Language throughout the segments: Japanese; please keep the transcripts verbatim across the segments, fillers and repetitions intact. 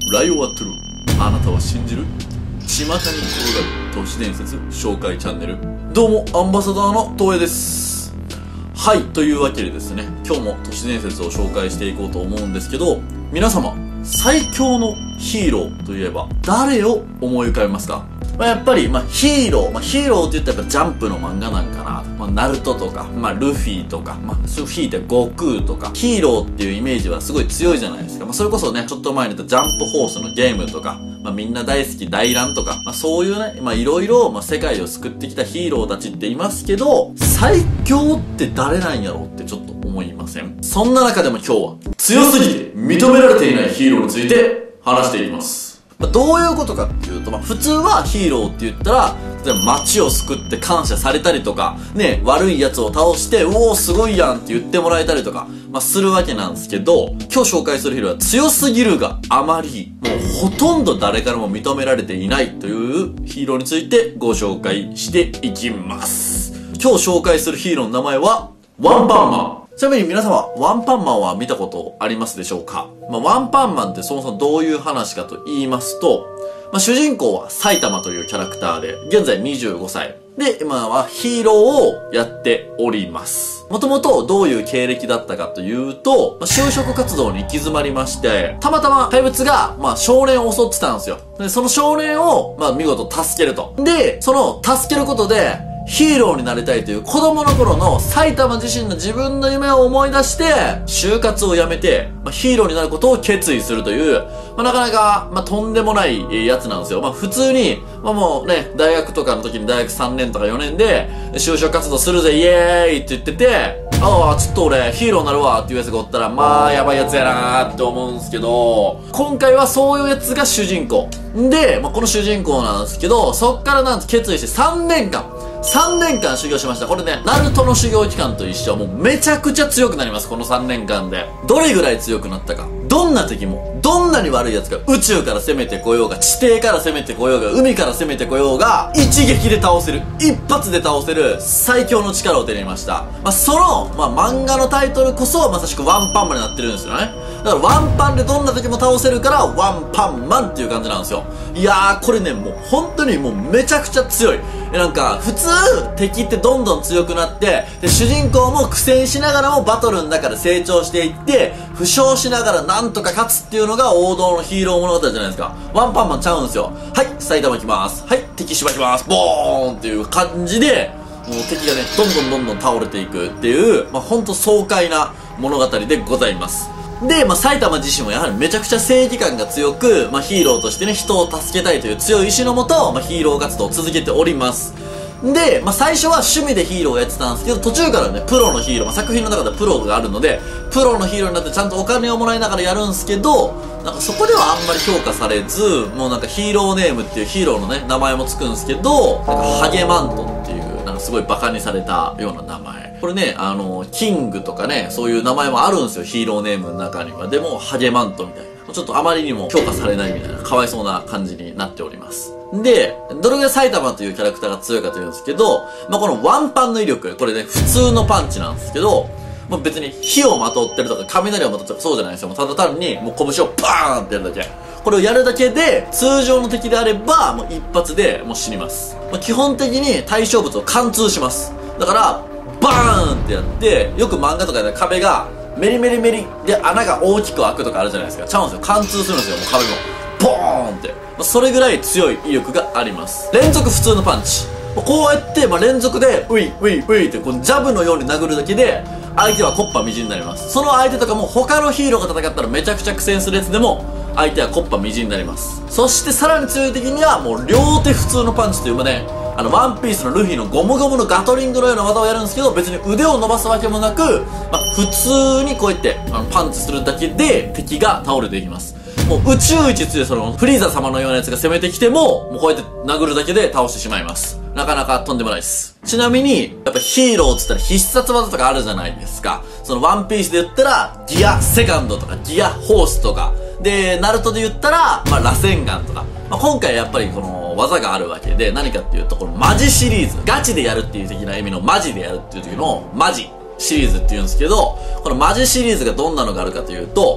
ライオワトゥルー、あなたは信じる？巷に転がる都市伝説紹介チャンネル。どうもアンバサダーの東映です。はい、というわけでですね、今日も都市伝説を紹介していこうと思うんですけど、皆様最強のヒーローといえば誰を思い浮かべますか？まあ、やっぱり、まあ、ヒーロー、まあ、ヒーローって言ったらやっぱジャンプの漫画なんかな。まあ、ナルトとか、まあ、ルフィとか、まあ、ルフィって悟空とか、ヒーローっていうイメージはすごい強いじゃないですか。まあ、それこそね、ちょっと前に言ったジャンプホースのゲームとか、まあ、みんな大好き大乱とか、まあ、そういうね、まあ、いろいろ、まあ、世界を救ってきたヒーローたちっていますけど、最強って誰なんやろうってちょっと思いません？そんな中でも今日は、強すぎて認められていないヒーローについて話していきます。まあ、どういうことかっていうと、まあ、普通はヒーローって言ったら、例えば街を救って感謝されたりとか、ね、悪い奴を倒して、うおーすごいやんって言ってもらえたりとか、まあ、するわけなんですけど、今日紹介するヒーローは強すぎるがあまり、もうほとんど誰からも認められていないというヒーローについてご紹介していきます。今日紹介するヒーローの名前は、ワンパンマン。ちなみに皆様、ワンパンマンは見たことありますでしょうか？まあ、ワンパンマンってそもそもどういう話かと言いますと、まあ、主人公は埼玉というキャラクターで、現在にじゅうごさい。で、今はヒーローをやっております。もともとどういう経歴だったかというと、まあ、就職活動に行き詰まりまして、たまたま怪物が、まあ、少年を襲ってたんですよ。で、その少年を、まあ、見事助けると。で、その助けることで、ヒーローになりたいという子供の頃の埼玉自身の自分の夢を思い出して、就活をやめて、まあ、ヒーローになることを決意するという、まあ、なかなか、まあ、とんでもないやつなんですよ。まあ、普通に、まあ、もうね、大学とかの時に大学さんねんとかよねんで、就職活動するぜ、イエーイって言ってて、ああ、ちょっと俺、ヒーローになるわっていうやつがおったら、まあ、やばいやつやなーって思うんですけど、今回はそういうやつが主人公。で、まあ、この主人公なんですけど、そっからなんと決意してさんねんかん、さんねんかん修行しました。これね、ナルトの修行期間と一緒。もうめちゃくちゃ強くなります。このさんねんかんで。どれぐらい強くなったか。どんな敵も、どんなに悪い奴が宇宙から攻めてこようが、地底から攻めてこようが、海から攻めてこようが、一撃で倒せる。一発で倒せる最強の力を手に入れました。まあ、その、まあ、漫画のタイトルこそまさしくワンパンマンになってるんですよね。だからワンパンでどんな敵も倒せるからワンパンマンっていう感じなんですよ。いやー、これね、もう本当にもうめちゃくちゃ強い。なんか、普通、敵ってどんどん強くなって、で、主人公も苦戦しながらもバトルの中で成長していって、負傷しながらなんとか勝つっていうのが王道のヒーロー物語じゃないですか。ワンパンマンちゃうんですよ。はい、埼玉来ます。はい、敵しばします。ボーンっていう感じで、もう敵がね、どんどんどんどん倒れていくっていう、まあ、ほんと爽快な物語でございます。で、まあ、埼玉自身もやはりめちゃくちゃ正義感が強く、まあ、ヒーローとしてね、人を助けたいという強い意志のもと、まあ、ヒーロー活動を続けております。で、まあ、最初は趣味でヒーローをやってたんですけど、途中からね、プロのヒーロー、まあ、作品の中でプロがあるので、プロのヒーローになってちゃんとお金をもらいながらやるんですけど、なんかそこではあんまり評価されず、もうなんかヒーローネームっていうヒーローのね、名前もつくんですけど、なんかハゲマントっていう、なんかすごいバカにされたような名前。これね、あの、キングとかね、そういう名前もあるんですよ、ヒーローネームの中には。でも、ハゲマントみたいな。ちょっとあまりにも評価されないみたいな、かわいそうな感じになっております。で、どれぐらい埼玉というキャラクターが強いかというんですけど、まあ、このワンパンの威力、これね、普通のパンチなんですけど、まあ、別に火をまとってるとか雷をまとってるとかそうじゃないですよ。もうただ単に、もう拳をバーンってやるだけ。これをやるだけで、通常の敵であれば、もう一発でもう死にます。まあ、基本的に対象物を貫通します。だから、バーンってやって、よく漫画とかで壁が、メリメリメリで穴が大きく開くとかあるじゃないですか。ちゃうんですよ。貫通するんですよ、もう壁も。ボーンって。まあ、それぐらい強い威力があります。連続普通のパンチ。こうやって、まあ、連続で、ウィウィウィって、こう、ジャブのように殴るだけで、相手はコッパみじんになります。その相手とかも、他のヒーローが戦ったらめちゃくちゃ苦戦するやつでも、相手はコッパみじんになります。そしてさらに強い敵には、もう両手普通のパンチという、まあね、あの、ワンピースのルフィのゴムゴムのガトリングのような技をやるんですけど、別に腕を伸ばすわけもなく、まあ、普通にこうやって、あの、パンチするだけで敵が倒れていきます。もう宇宙一強いその、フリーザ様のようなやつが攻めてきても、もうこうやって殴るだけで倒してしまいます。なかなかとんでもないです。ちなみに、やっぱヒーローって言ったら必殺技とかあるじゃないですか。そのワンピースで言ったら、ギアセカンドとか、ギアホースとか。で、ナルトで言ったら、まあ、螺旋丸とか。まあ、今回やっぱりこの技があるわけで、何かっていうと、このマジシリーズ。ガチでやるっていう的な意味のマジでやるっていう時のマジシリーズって言うんですけど、このマジシリーズがどんなのがあるかというと、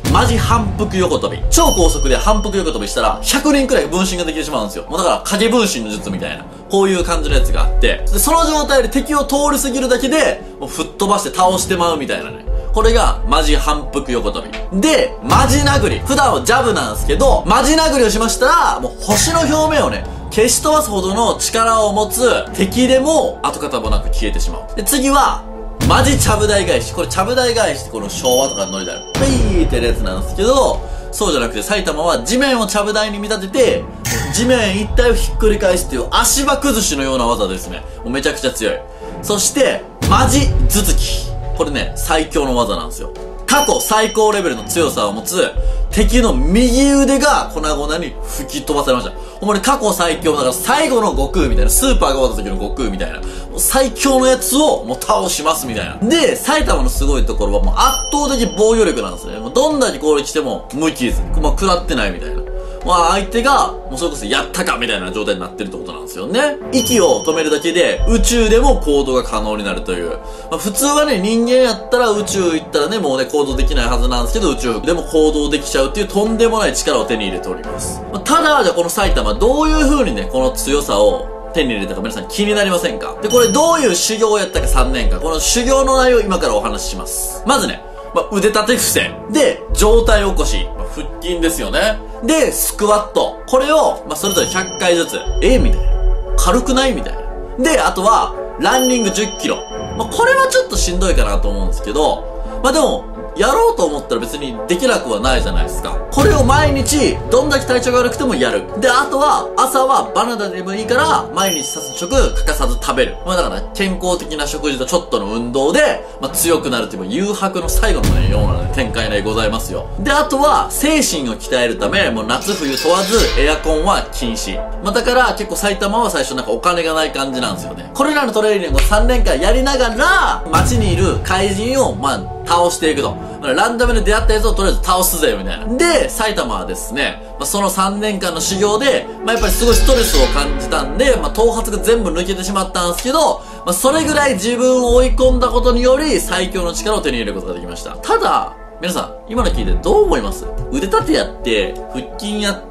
マジ反復横跳び。超高速で反復横跳びしたら、ひゃくにんくらい分身ができてしまうんですよ。もうだから、影分身の術みたいな。こういう感じのやつがあって、でその状態で敵を通り過ぎるだけで、もう吹っ飛ばして倒してまうみたいなね。これが、マジ反復横跳び。で、マジ殴り。普段はジャブなんですけど、マジ殴りをしましたら、もう星の表面をね、消し飛ばすほどの力を持つ敵でも跡形もなく消えてしまう。で、次は、マジちゃぶ台返し。これちゃぶ台返しってこの昭和とかのノリだよ。ピーってやつなんですけど、そうじゃなくて埼玉は地面をちゃぶ台に見立てて、地面一体をひっくり返すっていう足場崩しのような技ですね。もうめちゃくちゃ強い。そして、マジ頭突き。これね、最強の技なんですよ。過去最高レベルの強さを持つ敵の右腕が粉々に吹き飛ばされました。ほんまに過去最強だから最後の悟空みたいな、スーパーが終わった時の悟空みたいな、もう最強のやつをもう倒しますみたいな。で、埼玉のすごいところはもう圧倒的防御力なんですね。もうどんだけ攻撃しても無傷。まあ、食らってないみたいな。まあ相手が、もうそれこそやったかみたいな状態になってるってことなんですよね。息を止めるだけで宇宙でも行動が可能になるという。まあ普通はね、人間やったら宇宙行ったらね、もうね、行動できないはずなんですけど、宇宙でも行動できちゃうっていうとんでもない力を手に入れております。まあ、ただ、じゃあこの埼玉どういう風にね、この強さを手に入れたか皆さん気になりませんか？で、これどういう修行をやったかさんねんかん。この修行の内容を今からお話しします。まずね、まあ、腕立て伏せ。で、上体起こし。まあ、腹筋ですよね。で、スクワット。これを、まあ、それぞれひゃっかいずつ。えー、みたいな。軽くないみたいな。で、あとは、ランニングじゅっキロ。まあ、これはちょっとしんどいかなと思うんですけど、まあ、でも、やろうと思ったら別にできなくはないじゃないですか。これを毎日、どんだけ体調が悪くてもやる。で、あとは、朝はバナナでもいいから、毎日早速欠かさず食べる。まあだから、健康的な食事とちょっとの運動で、まあ強くなるっていう、誘白の最後のね、ようなね、展開でございますよ。で、あとは、精神を鍛えるため、もう夏冬問わず、エアコンは禁止。まあだから、結構埼玉は最初なんかお金がない感じなんですよね。これらのトレーニングをさんねんかんやりながら、街にいる怪人を、まあ、倒していくと。ランダムで出会ったやつをとりあえず倒すぜ、みたいな。で、埼玉はですね、まあ、そのさんねんかんの修行で、まあ、やっぱりすごいストレスを感じたんで、まあ、頭髪が全部抜けてしまったんですけど、まあ、それぐらい自分を追い込んだことにより、最強の力を手に入れることができました。ただ、皆さん、今の聞いてどう思います？腕立てやって、腹筋やって、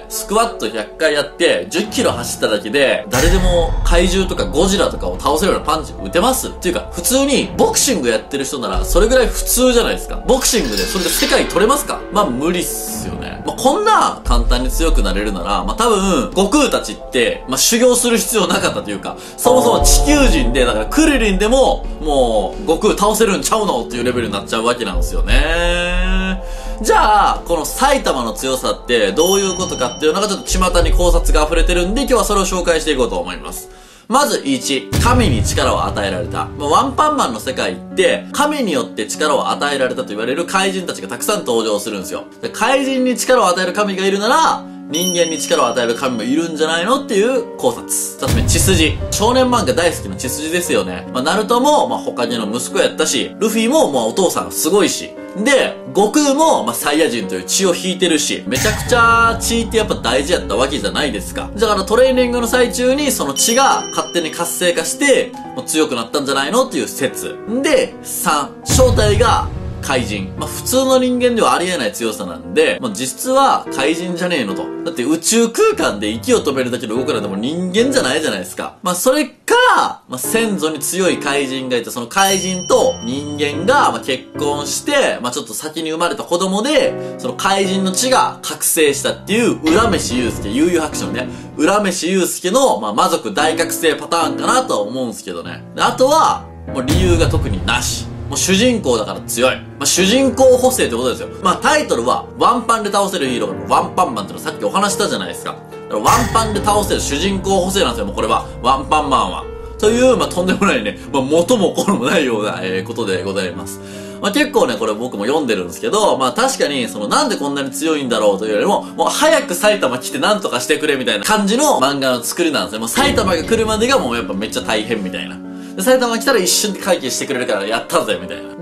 スクワットひゃっかいやって、じゅっキロ走っただけで、誰でも怪獣とかゴジラとかを倒せるようなパンチ打てます？っていうか、普通にボクシングやってる人なら、それぐらい普通じゃないですか。ボクシングでそれで世界取れますか？まあ無理っすよね。まあこんな簡単に強くなれるなら、まあ多分、悟空たちって、まあ修行する必要なかったというか、そもそも地球人で、だからクリリンでも、もう、悟空倒せるんちゃうのっていうレベルになっちゃうわけなんですよね。じゃあ、この埼玉の強さってどういうことかっていうのがちょっと巷に考察が溢れてるんで今日はそれを紹介していこうと思います。まずいち、神に力を与えられた。まあ、ワンパンマンの世界って、神によって力を与えられたと言われる怪人たちがたくさん登場するんですよ。で怪人に力を与える神がいるなら、人間に力を与える神もいるんじゃないのっていう考察。二つ目、血筋。少年漫画大好きな血筋ですよね。まあ、ナルトも、まあ、他にの息子やったし、ルフィも、まあ、お父さんすごいし。で、悟空も、まあ、サイヤ人という血を引いてるし、めちゃくちゃ血ってやっぱ大事やったわけじゃないですか。だからトレーニングの最中に、その血が勝手に活性化して、もう強くなったんじゃないのっていう説。で、さん、正体が、怪人。まあ、普通の人間ではありえない強さなんで、まあ、実質は怪人じゃねえのと。だって宇宙空間で息を止めるだけの動くなんてもう人間じゃないじゃないですか。まあ、それか、まあ、先祖に強い怪人がいて、その怪人と人間が、まあ、結婚して、まあ、ちょっと先に生まれた子供で、その怪人の血が覚醒したっていう、浦飯祐介、悠々白書のね、浦飯祐介の、まあ、魔族大覚醒パターンかなとは思うんですけどね。あとは、もう理由が特になし。もう主人公だから強い。まあ、主人公補正ってことですよ。まあ、タイトルは、ワンパンで倒せるヒーローのワンパンマンってのさっきお話したじゃないですか。だからワンパンで倒せる主人公補正なんですよ、もうこれは。ワンパンマンは。という、まあ、とんでもないね、まあ、元も子もないような、えー、ことでございます。まあ、結構ね、これ僕も読んでるんですけど、まあ、確かに、その、なんでこんなに強いんだろうというよりも、もう早く埼玉来てなんとかしてくれみたいな感じの漫画の作りなんですよ。もう埼玉が来るまでがもうやっぱめっちゃ大変みたいな。で埼玉来たら一瞬で会計してくれるからやったぜみたいな。で、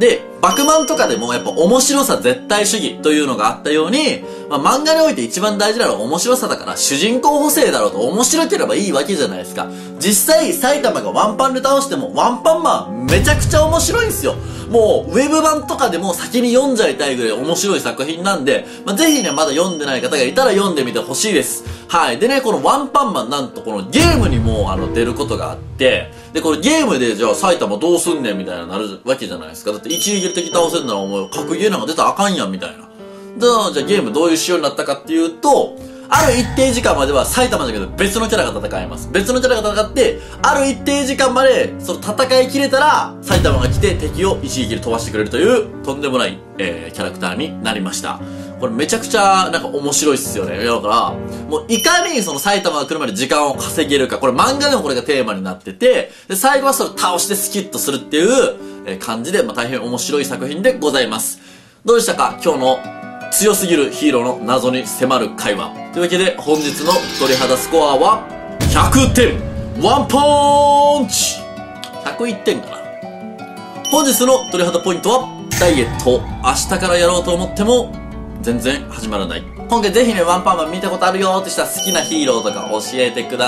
バクマンとかでもやっぱ面白さ絶対主義というのがあったように、まあ、漫画において一番大事なのは面白さだから、主人公補正だろうと面白ければいいわけじゃないですか。実際、埼玉がワンパンで倒しても、ワンパンマンめちゃくちゃ面白いんですよ。もう、ウェブ版とかでも先に読んじゃいたいぐらい面白い作品なんで、まあ、ぜひね、まだ読んでない方がいたら読んでみてほしいです。はい。でね、このワンパンマンなんとこのゲームにもあの出ることがあって、で、これゲームでじゃあ埼玉どうすんねんみたいななるわけじゃないですか。だって一撃で敵倒せんならお前格ゲーなんか出たらあかんやんみたいな。じゃあ、じゃあゲームどういう仕様になったかっていうと、ある一定時間までは埼玉だけど別のキャラが戦えます。別のキャラが戦って、ある一定時間までその戦い切れたら埼玉が来て敵を一撃で飛ばしてくれるというとんでもない、えー、キャラクターになりました。これめちゃくちゃなんか面白いっすよね。だから、もういかにその埼玉が来るまで時間を稼げるか、これ漫画でもこれがテーマになってて、で、最後はそれを倒してスキッとするっていう、えー、感じで、まあ大変面白い作品でございます。どうでしたか今日の強すぎるヒーローの謎に迫る会話。というわけで本日の鳥肌スコアはひゃくてんワンポーンチ !ひゃくいってんかな。本日の鳥肌ポイントはダイエット。明日からやろうと思っても全然始まらない。今回ぜひね、ワンパンマン見たことあるよってしたら好きなヒーローとか教えてくだ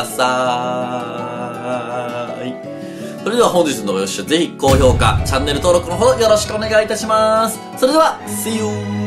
さい。それでは本日のご視聴ぜひ高評価、チャンネル登録のほどよろしくお願いいたします。それでは、See you!